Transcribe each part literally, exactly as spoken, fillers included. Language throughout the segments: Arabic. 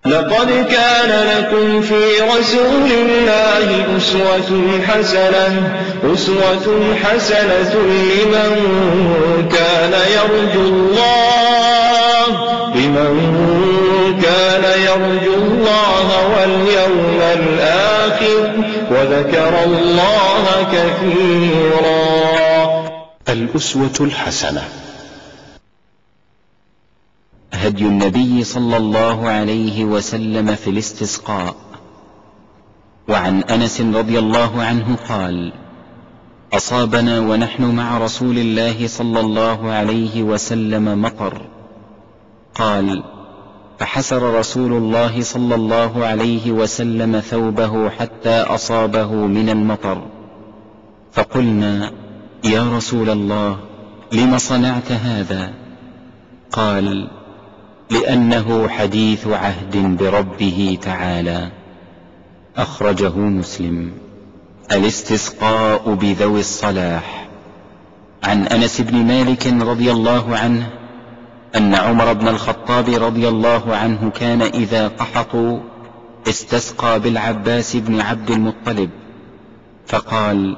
لقد كان لكم في رسول الله أسوة حسنة أسوة حسنة لمن كان يرجو الله لمن كان يرجو الله واليوم الآخر وذكر الله كثيرا. الأسوة الحسنة. هدي النبي صلى الله عليه وسلم في الاستسقاء. وعن أنس رضي الله عنه قال: أصابنا ونحن مع رسول الله صلى الله عليه وسلم مطر. قال: فحسر رسول الله صلى الله عليه وسلم ثوبه حتى أصابه من المطر، فقلنا: يا رسول الله، لم صنعت هذا؟ قال: لأنه حديث عهد بربه تعالى. أخرجه مسلم. الاستسقاء بذوي الصلاح. عن أنس بن مالك رضي الله عنه أن عمر بن الخطاب رضي الله عنه كان إذا قحطوا استسقى بالعباس بن عبد المطلب فقال: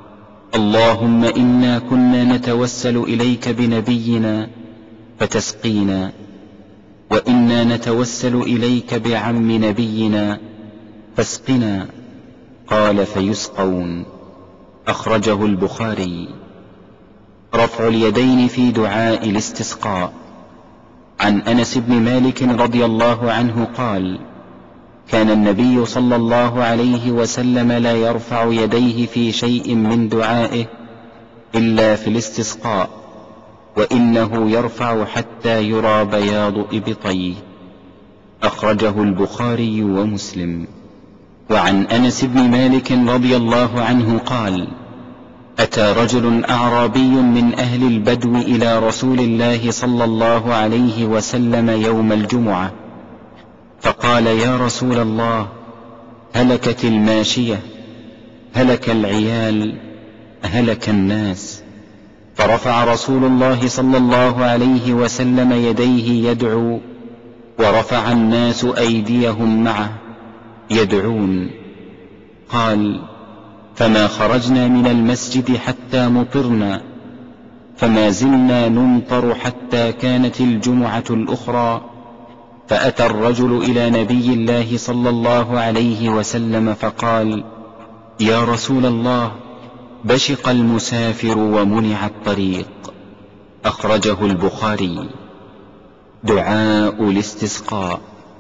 اللهم إنا كنا نتوسل إليك بنبينا فتسقينا، وإنا نتوسل إليك بعم نبينا فاسقنا. قال: فيسقون. أخرجه البخاري. رفع اليدين في دعاء الاستسقاء. عن أنس بن مالك رضي الله عنه قال: كان النبي صلى الله عليه وسلم لا يرفع يديه في شيء من دعائه إلا في الاستسقاء، وإنه يرفع حتى يرى بياض إبطيه. أخرجه البخاري ومسلم. وعن أنس بن مالك رضي الله عنه قال: أتى رجل أعرابي من أهل البدو إلى رسول الله صلى الله عليه وسلم يوم الجمعة فقال: يا رسول الله، هلكت الماشية، هلك العيال، هلك الناس. فرفع رسول الله صلى الله عليه وسلم يديه يدعو، ورفع الناس أيديهم معه يدعون. قال: فما خرجنا من المسجد حتى مطرنا، فما زلنا نمطر حتى كانت الجمعة الأخرى، فأتى الرجل إلى نبي الله صلى الله عليه وسلم فقال: يا رسول الله، بشق المسافر ومنع الطريق. أخرجه البخاري. دعاء الاستسقاء.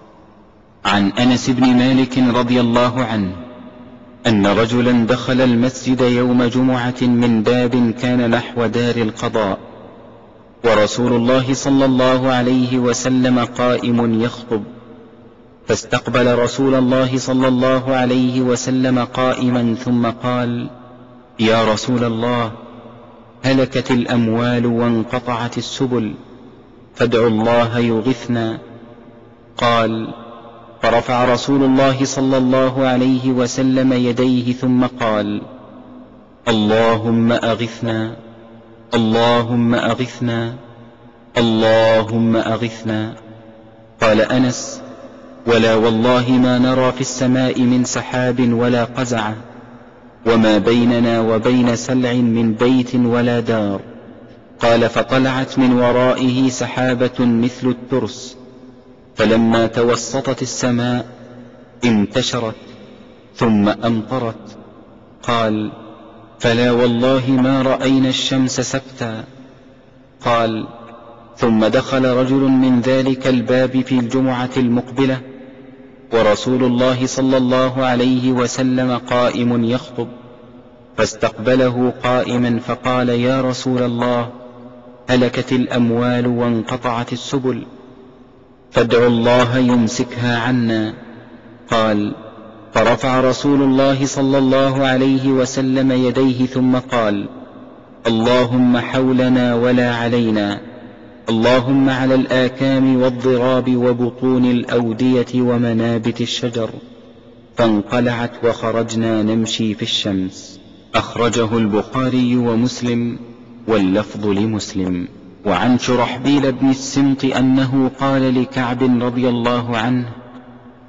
عن أنس بن مالك رضي الله عنه أن رجلا دخل المسجد يوم جمعة من باب كان نحو دار القضاء، ورسول الله صلى الله عليه وسلم قائم يخطب، فاستقبل رسول الله صلى الله عليه وسلم قائما ثم قال: يا رسول الله، هلكت الأموال وانقطعت السبل، فادعوا الله يغثنا. قال: فرفع رسول الله صلى الله عليه وسلم يديه ثم قال: اللهم أغثنا، اللهم أغثنا، اللهم أغثنا. قال أنس: ولا والله ما نرى في السماء من سحاب ولا قزعة، وما بيننا وبين سلع من بيت ولا دار. قال: فطلعت من ورائه سحابة مثل الترس، فلما توسطت السماء انتشرت ثم أمطرت. قال: فلا والله ما رأينا الشمس سبتا. قال: ثم دخل رجل من ذلك الباب في الجمعة المقبلة، ورسول الله صلى الله عليه وسلم قائم يخطب، فاستقبله قائما فقال: يا رسول الله، هلكت الأموال وانقطعت السبل، فادعوا الله يمسكها عنا. قال: فرفع رسول الله صلى الله عليه وسلم يديه ثم قال: اللهم حولنا ولا علينا، اللهم على الآكام والضراب وبطون الأودية ومنابت الشجر. فانقلعت وخرجنا نمشي في الشمس. أخرجه البخاري ومسلم، واللفظ لمسلم. وعن شرحبيل بن السمط أنه قال لكعب رضي الله عنه: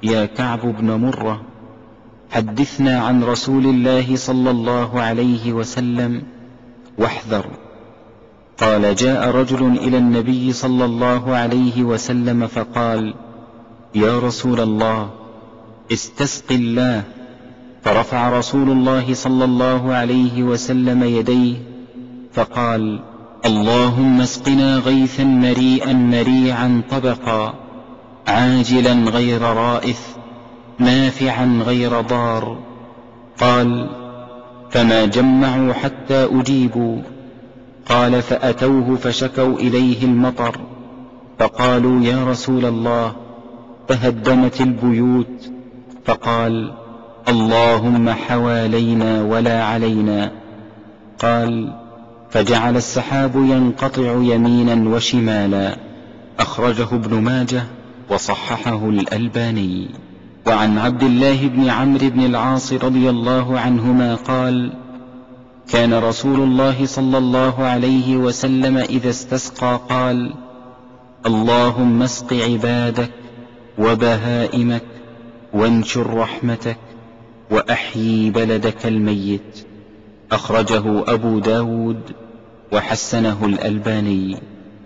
يا كعب بن مرة، حدثنا عن رسول الله صلى الله عليه وسلم واحذر. قال: جاء رجل إلى النبي صلى الله عليه وسلم فقال: يا رسول الله، استسق الله. فرفع رسول الله صلى الله عليه وسلم يديه فقال: اللهم اسقنا غيثا مريئا مريعا طبقا، عاجلا غير رائث، نافعا غير ضار. قال: فما جمعوا حتى أجيبوا. قال: فأتوه فشكوا إليه المطر، فقالوا: يا رسول الله، تهدمت البيوت. فقال: اللهم حوالينا ولا علينا. قال: فجعل السحاب ينقطع يمينا وشمالا. أخرجه ابن ماجه وصححه الألباني. وعن عبد الله بن عمرو بن العاص رضي الله عنهما قال: كان رسول الله صلى الله عليه وسلم إذا استسقى قال: اللهم اسق عبادك وبهائمك وانشر رحمتك وأحيي بلدك الميت. أخرجه أبو داود وحسنه الألباني.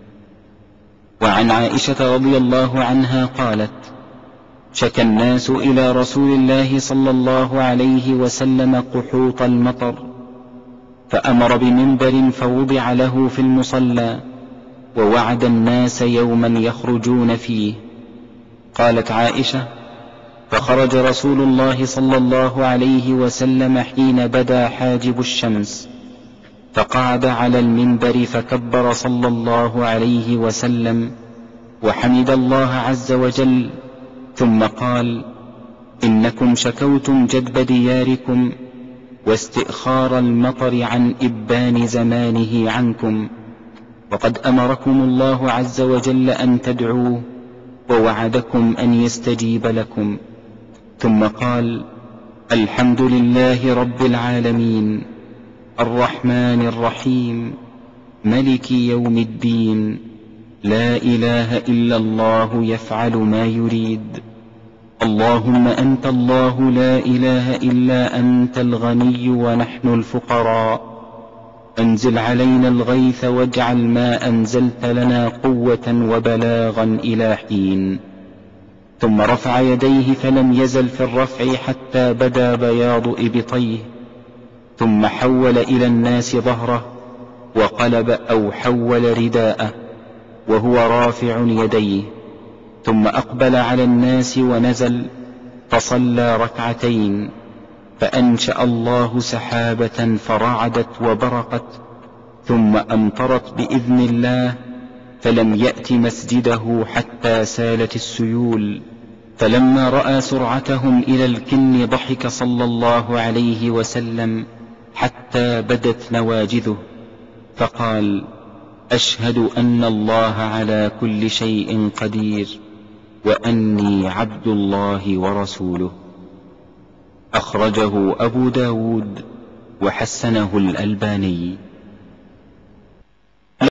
وعن عائشة رضي الله عنها قالت: شكى الناس إلى رسول الله صلى الله عليه وسلم قحوط المطر، فأمر بمنبر فوضع له في المصلى، ووعد الناس يوما يخرجون فيه. قالت عائشة: فخرج رسول الله صلى الله عليه وسلم حين بدا حاجب الشمس، فقعد على المنبر فكبر صلى الله عليه وسلم وحمد الله عز وجل، ثم قال: إنكم شكوتم جدب دياركم واستئخار المطر عن إبان زمانه عنكم، وقد أمركم الله عز وجل أن تدعوه، ووعدكم أن يستجيب لكم. ثم قال: الحمد لله رب العالمين، الرحمن الرحيم، ملك يوم الدين، لا إله إلا الله يفعل ما يريد. اللهم أنت الله لا إله إلا أنت الغني ونحن الفقراء، أنزل علينا الغيث واجعل ما أنزلت لنا قوة وبلاغا إلى حين. ثم رفع يديه فلم يزل في الرفع حتى بدا بياض إبطيه، ثم حول إلى الناس ظهره وقلب أو حول رداءه وهو رافع يديه، ثم أقبل على الناس ونزل فصلى ركعتين، فأنشأ الله سحابة فرعدت وبرقت، ثم أمطرت بإذن الله، فلم يأت مسجده حتى سالت السيول. فلما رأى سرعتهم إلى الكن ضحك صلى الله عليه وسلم حتى بدت نواجذه، فقال: أشهد أن الله على كل شيء قدير، وأني عبد الله ورسوله. أخرجه أبو داود وحسنه الألباني.